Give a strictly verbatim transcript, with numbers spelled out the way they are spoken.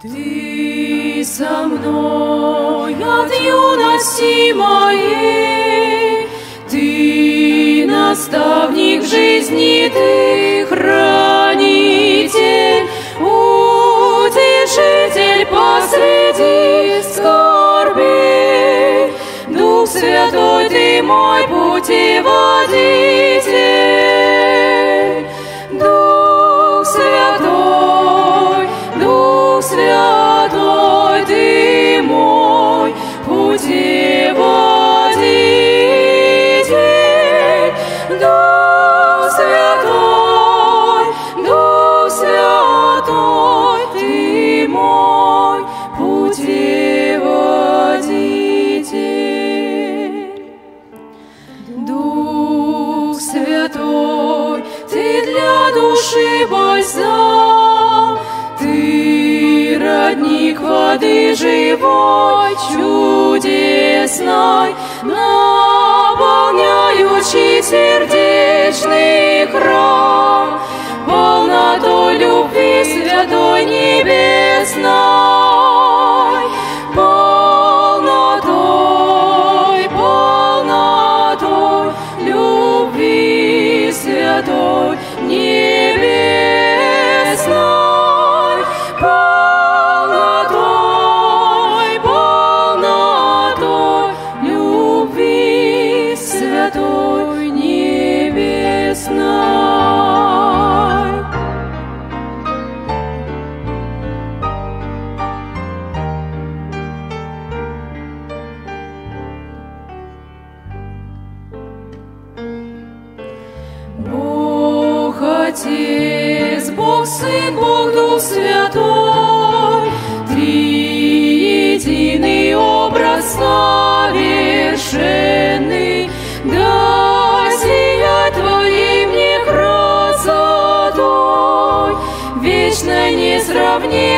Ты со мной от юности моей, Ты наставник жизни, Ты хранитель, утешитель посреди скорби. Дух Святой, Ты мой путеводитель. Дух Святой, Дух Святой, Ты мой путеводитель. Дух Святой, Дух Святой, Ты мой путеводитель. Дух Святой, Ты для души бальзам, Ты родник воды живой, чудесной, наполняющий сердечный храм полнотой любви святой небесной. Полнотой, полнотой любви святой небесной. Полнотой, полнотой любви святой небесной. Бог Отец, Бог Сын, Бог Дух Святой, триединый образ совершенный, да сияет Твоей мне красотой, вечной несравненной.